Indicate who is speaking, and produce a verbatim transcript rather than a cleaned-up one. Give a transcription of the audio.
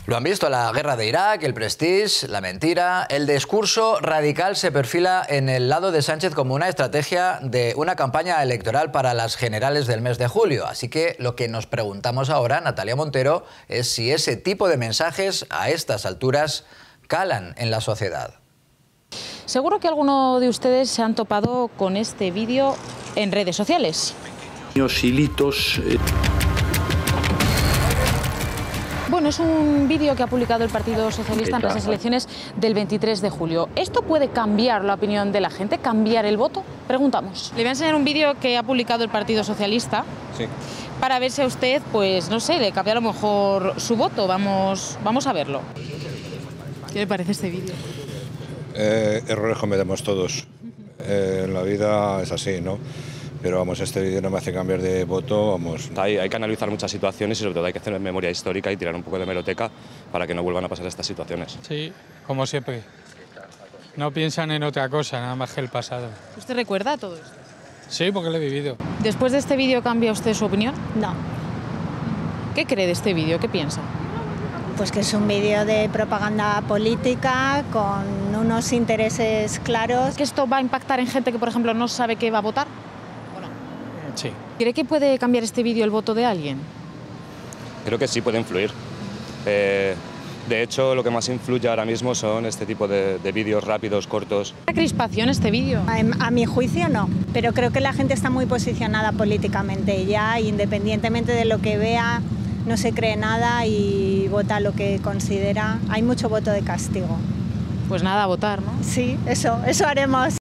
Speaker 1: Lo han visto, la guerra de Irak, el Prestige, la mentira. El discurso radical se perfila en el lado de Sánchez como una estrategia de una campaña electoral para las generales del mes de julio. Así que lo que nos preguntamos ahora, Natalia Montero, es si ese tipo de mensajes a estas alturas calan en la sociedad.
Speaker 2: Seguro que alguno de ustedes se han topado con este vídeo en redes sociales.
Speaker 3: Hilitos, eh...
Speaker 2: Bueno, es un vídeo que ha publicado el Partido Socialista en las elecciones del veintitrés de julio. ¿Esto puede cambiar la opinión de la gente, cambiar el voto? Preguntamos. Le voy a enseñar un vídeo que ha publicado el Partido Socialista.
Speaker 4: Sí.
Speaker 2: Para ver si a usted, pues no sé, le cambia a lo mejor su voto. Vamos, vamos a verlo. ¿Qué le parece este vídeo?
Speaker 4: Eh, errores cometemos todos. Eh, en la vida es así, ¿no? Pero vamos, este vídeo no me hace cambiar de voto, vamos.
Speaker 5: Hay, hay que analizar muchas situaciones y sobre todo hay que hacer memoria histórica y tirar un poco de hemeroteca para que no vuelvan a pasar estas situaciones.
Speaker 6: Sí, como siempre. No piensan en otra cosa, nada más que el pasado.
Speaker 2: ¿Usted recuerda todo esto?
Speaker 6: Sí, porque lo he vivido.
Speaker 2: ¿Después de este vídeo cambia usted su opinión?
Speaker 7: No.
Speaker 2: ¿Qué cree de este vídeo? ¿Qué piensa?
Speaker 7: Pues que es un vídeo de propaganda política con unos intereses claros.
Speaker 2: ¿Que esto va a impactar en gente que, por ejemplo, no sabe qué va a votar?
Speaker 6: Sí.
Speaker 2: ¿Cree que puede cambiar este vídeo el voto de alguien?
Speaker 5: Creo que sí puede influir. Eh, de hecho, lo que más influye ahora mismo son este tipo de, de vídeos rápidos, cortos.
Speaker 2: ¿Qué crispación este vídeo?
Speaker 7: A, a mi juicio no, pero creo que la gente está muy posicionada políticamente ya, independientemente de lo que vea, no se cree nada y vota lo que considera. Hay mucho voto de castigo.
Speaker 2: Pues nada, a votar, ¿no?
Speaker 7: Sí, eso, eso haremos.